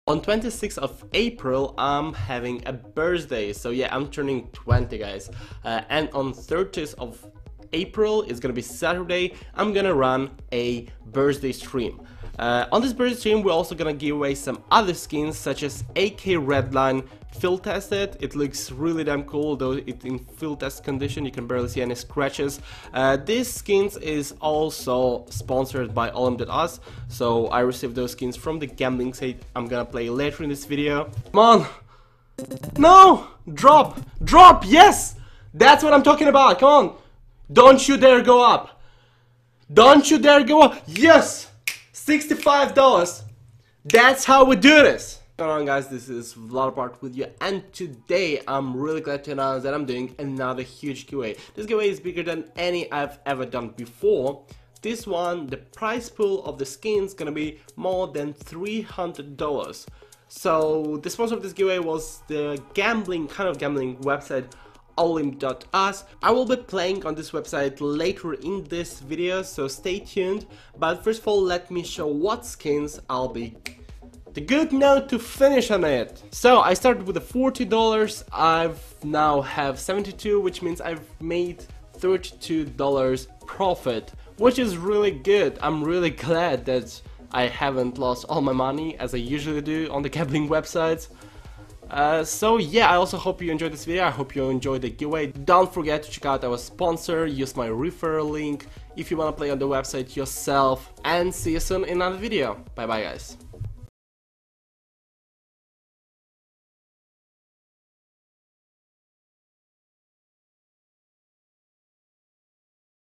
On 26th of April, I'm having a birthday, so yeah, I'm turning 20, guys. And on 30th of April, it's gonna be Saturday, I'm gonna run a birthday stream. On this birthday stream, we're also gonna give away some other skins, such as AK Redline field tested. It looks really damn cool, though it's in field test condition, you can barely see any scratches. This skins is also sponsored by Olim.us, so I received those skins from the gambling site I'm gonna play later in this video. Come on! No! Drop! Drop! Yes! That's what I'm talking about, come on! Don't you dare go up! Don't you dare go up! Yes! $65! That's how we do this! What's going on, guys? This is Vladapart with you, and today I'm really glad to announce that I'm doing another huge giveaway. This giveaway is bigger than any I've ever done before. This one, the prize pool of the skin is gonna be more than $300. So the sponsor of this giveaway was the gambling website Olim.us. I will be playing on this website later in this video, so stay tuned. But first of all, let me show what skins I'll be. The good note to finish on it. So I started with the $40. I've now have 72, which means I've made $32 profit, which is really good. I'm really glad that I haven't lost all my money as I usually do on the gambling websites. So yeah, I also hope you enjoyed this video. I hope you enjoyed the giveaway. Don't forget to check out our sponsor, use my referral link if you want to play on the website yourself, and see you soon in another video. Bye bye, guys.